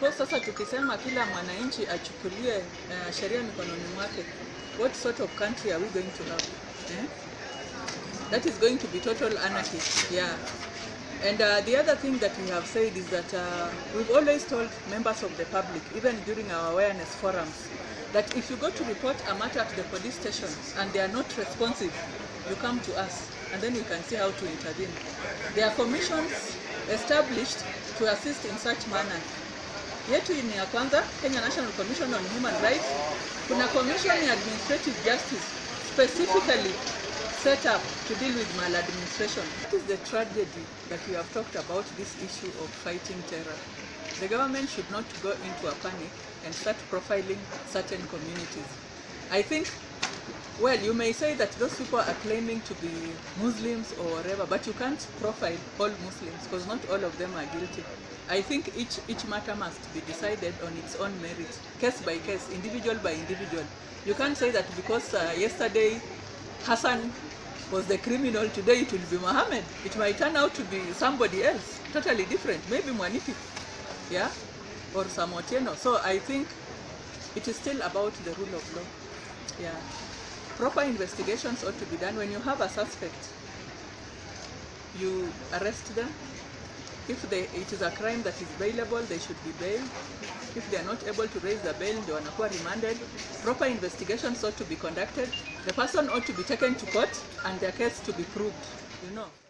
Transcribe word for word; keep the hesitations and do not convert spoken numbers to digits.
suppose sasa tukisema kila mwananchi achukulie uh, sheria mikononi mwake, what sort of country are we going to have? Eh? That is going to be total anarchy. Yeah. And uh, the other thing that we have said is that uh, we've always told members of the public, even during our awareness forums, that if you go to report a matter at the police station and they are not responsive, you come to us and then we can see how to intervene. There are commissions established to assist in such manner. Yetu ni ya kwanza, Kenya National Commission on Human Rights. Kuna Commission in Administrative Justice specifically set up to deal with maladministration. What is the tragedy that we have talked about, this issue of fighting terror? The government should not go into a panic and start profiling certain communities. I think, well, you may say that those people are claiming to be Muslims or whatever, but you can't profile all Muslims because not all of them are guilty. I think each, each matter must be decided on its own merit, case by case, individual by individual. You can't say that because uh, yesterday Hassan was the criminal, today it will be Mohammed. It might turn out to be somebody else, totally different, maybe Mwanipi, yeah, or Samotieno. So I think it is still about the rule of law. Yeah, proper investigations ought to be done. When you have a suspect, you arrest them. If they, it is a crime that is bailable, they should be bailed. If they are not able to raise the bail, they are remanded. Proper investigations ought to be conducted. The person ought to be taken to court and their case to be proved, you know.